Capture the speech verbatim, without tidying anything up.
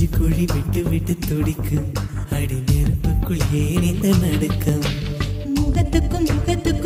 நெஞ்சு குழி விட்டு விட்டு துடிக்கும் அடி நெருப்புக்குள் ஏன் இந்த நடுக்கம் முகத்துக்கும் முகத்துக்கும்